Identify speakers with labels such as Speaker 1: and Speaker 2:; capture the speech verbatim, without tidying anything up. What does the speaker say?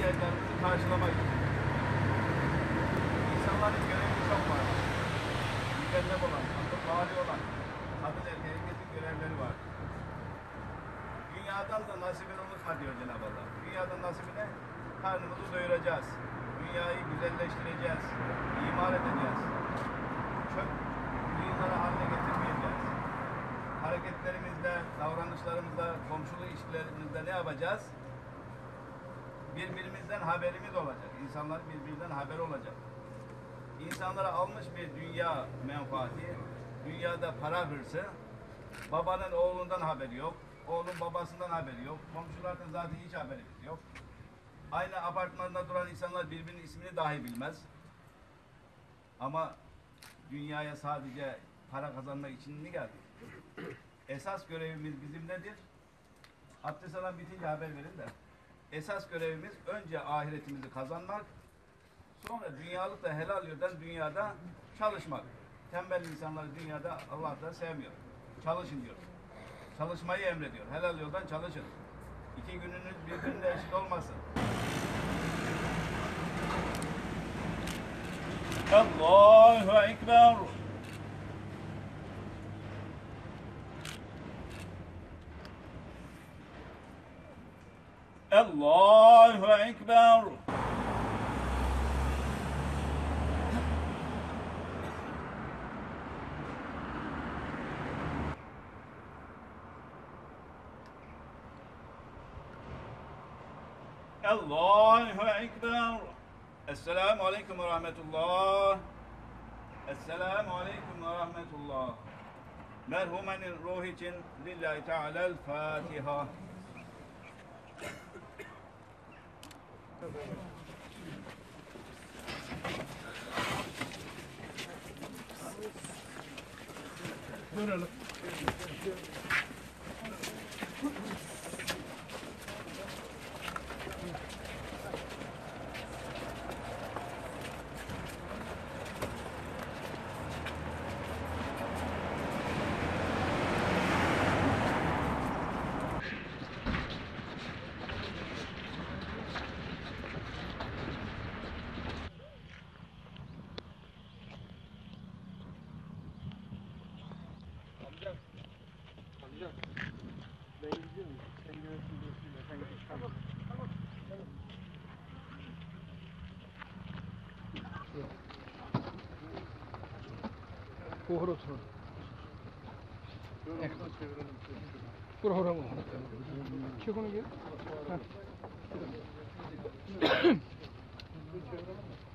Speaker 1: ihtiyaçlarımızı karşılamak için. İnsanların görevi çok var. Mükellef olan, akıl bali olan, kadın erkek herkesin görevleri var. Dünyadan da nasibini unutma diyor Cenab-ı Allah. Dünyadan nasibine karnımızı doyuracağız. Dünyayı güzelleştireceğiz. İmar edeceğiz. Çöp yığınları haline getirmeyeceğiz. Hareketlerimizde, davranışlarımızda, komşuluk ilişkilerimizde ne yapacağız? Birbirimizden haberimiz olacak. İnsanların birbirinden haberi olacak. İnsanlara almış bir dünya menfaati, dünyada para hırsı, babanın oğlundan haberi yok, oğlun babasından haberi yok, komşulardan zaten hiç haberimiz yok. Aynı apartmanda duran insanlar birbirinin ismini dahi bilmez. Ama dünyaya sadece para kazanmak için mi geldik? Esas görevimiz bizim nedir? Abdest alan bitince haber verin de. Esas görevimiz önce ahiretimizi kazanmak, sonra dünyalık da helal yoldan dünyada çalışmak. Tembel insanları dünyada Allah da sevmiyor. Çalışın diyor. Çalışmayı emrediyor. Helal yoldan çalışın. İki gününüz birbirine eşit olmasın. Allahu Ekber. Allahu Ekber. Allahu Ekber. Esselamu Aleyküm ve Rahmetullah. Esselamu Aleyküm ve Rahmetullah. Merhumenin ruhu için Lillahi Teala'l Fatiha. Duralım.
Speaker 2: Amca, ben gidiyorum. Sen görürsün diyorsun da sen git. Tamam, tamam. Kuhur oturun. Kuhur oturun. Çık onu gel.